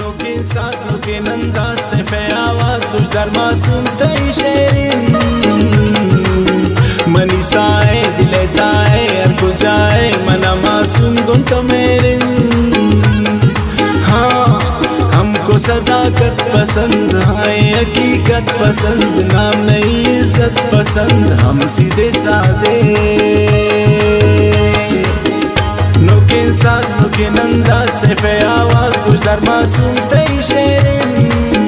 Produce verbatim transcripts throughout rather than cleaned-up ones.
फूलों के सांसों के नंदा से फे आवाज कुछ दर मासूम तई शेरिन मनी साए दिले ताए हर को जाए मना मासूम गुन तो मेरे हाँ हमको सदाकत पसंद है हकीकत पसंद नाम नहीं इज्जत पसंद हम सीधे साधे नोके साज नोके नंदा से फे आवाज कुछ दर मासूम तई शेरिन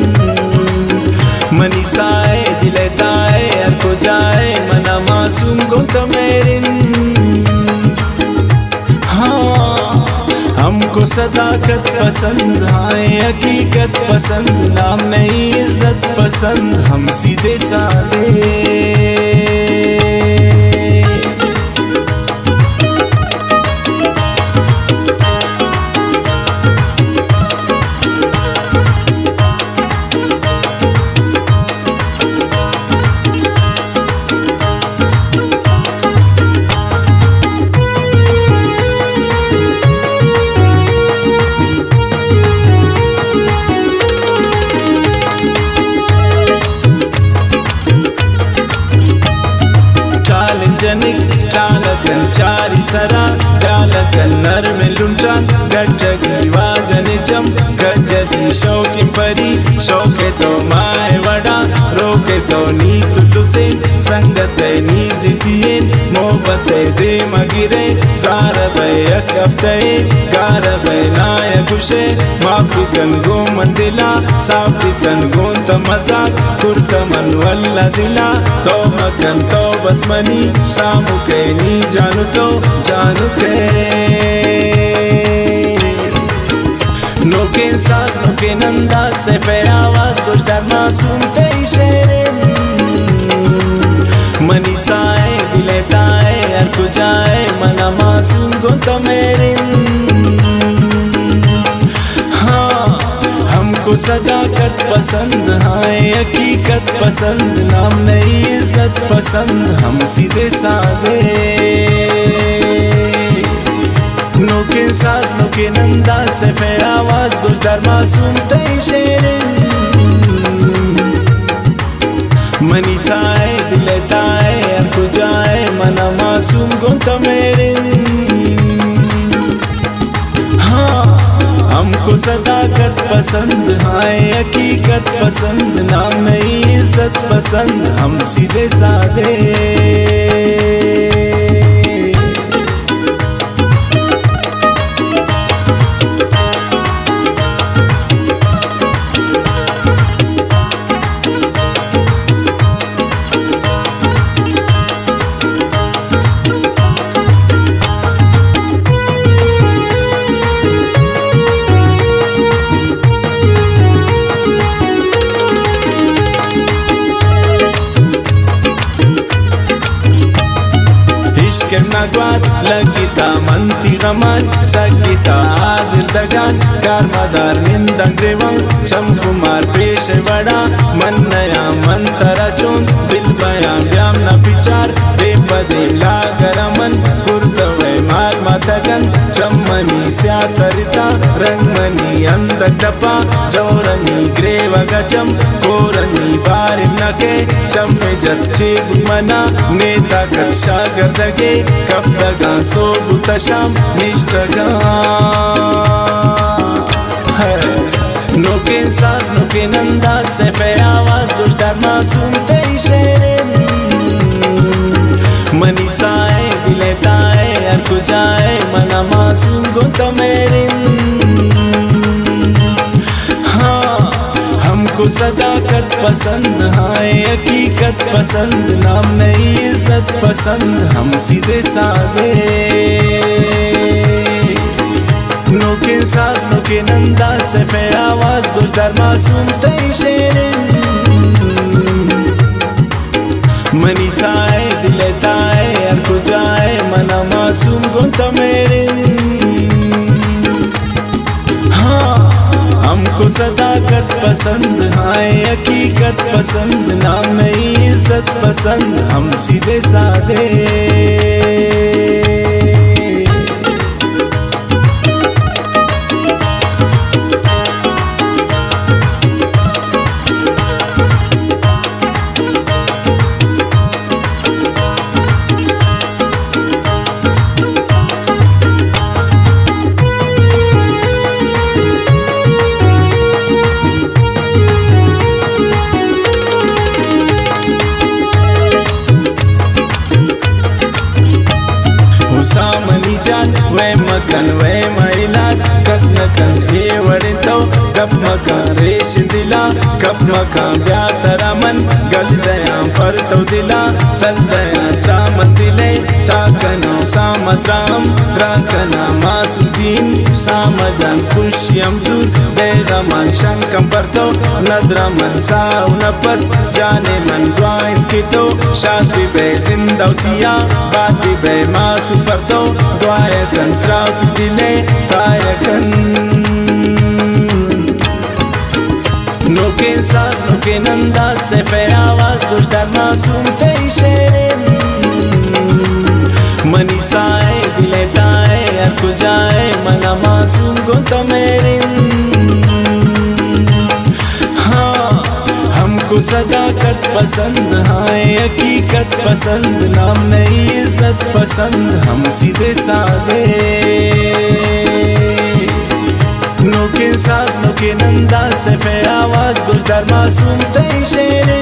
मनी साए दिले ताए हर को जाए मना मासूम गुन तो मेरे हाँ हमको सदाकत पसंद है हकीकत पसंद नाम नहीं इज्जत पसंद हम सीधे साधे चालकन चारी सरा चालकन नर में लुंचा गटकी वाजने चम गजदी शौकी परी शौके तो माए वड़ा रोके तो नी तुलुसे संगत नी जितिये मोहब्बत दे मगिरे सार बैक हफ्ते गार नाय खुशे माफिकन गो मंदिला साफिकन गोन तो मजाक कुर्तमन वल्ला दिला तो मकन तो बसमनी सामु के नी जानू तो जानू के नोके साज नोके नंदा से फे आवाज कुछ दर मासूम तई शेरिन मनी साए दिले ताए हर को जाए मना मासूम गुन तो मेरे हाँ हमको सदाकत पसंद है हकीकत पसंद नाम नहीं इज्जत पसंद हम सीधे साधे नोके साज नोके नंदा से फे आवाज कुछ दर मासूम तई शेरिन मनी साए दिले ताए हर को जाए मना मासूम गुन तो मेरे हाँ हमको सदाकत पसंद है हकीकत पसंद नाम नहीं इज्जत पसंद हम सीधे साधे नगवात लगिता मंती गमन सगिता हाजिर दगान कारमदार निंदन रेवं चम कुमार पेश बड़ा मन नया मंतरा चोन दिल बयां व्याम न विचार देव देव लागरमन कुर्तवे मार मतगन चम्मनी स्यातरिता रंगमनी अंध टपा जौरनी ग्रेव गचम कोरनी बारिम नके चम्मे जच्चे मना नेता कक्षा गर्दगे कब दगा सोबु तशाम निष्तगा नोके साज नोके नंदा से फे आवाज कुछ दर मासूम तई शेरिन मनी साए दिले ताए हर को जाए मना मासूम गुन तो मेरे हाँ हमको सदाकत पसंद है हकीकत पसंद नाम नहीं इज्जत पसंद हम सीधे साधे नोके साज नोके नंदा से फे आवाज कुछ दर मासूम तई शेरिन मनी साए दिले ताए हर को जाए मना मासूम गुन तो मेरे हाँ हमको सदाकत पसंद है हकीकत पसंद नाम नहीं इज्जत पसंद हम सीधे साधे वैम इलाज कसन कन ये वड़ितो गप मका रेश दिला कप मका ब्यातरा मन गल दया पर तो दिला तल दया त्राम दिले ताकनो सामत्राम राकना मासुदीन सामजान खुशियम जूर देगा मन शंकम पर तो नद्रा मन साव नपस जाने मन द्वाइन की तो शादी बे जिंदौतिया बाती बे मासु पर तो द्वाय कंत्राउत दिले तायकन नोके सास नोके नंदा से फे आवाज कुछ दर मासूम तेई शेरें मनी साए दिले ताए अकु जाए मना मासूम को तो मेरे हाँ हमको सदाकत पसंद है हकीकत पसंद नाम नहीं इज्जत पसंद हम सीधे साधे नोके सास नोके नंदा से फे आवाज गुजर मासूम तई शेरे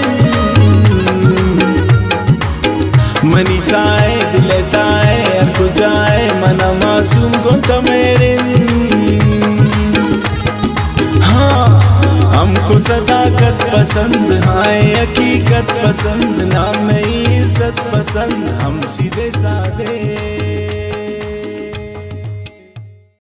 मनी साए दिले ताए अकु जाए मना मासूम को तो मेरे हाँ हमको सदाकत पसंद है हकीकत पसंद नाम नहीं इज्जत पसंद हम सीधे साधे।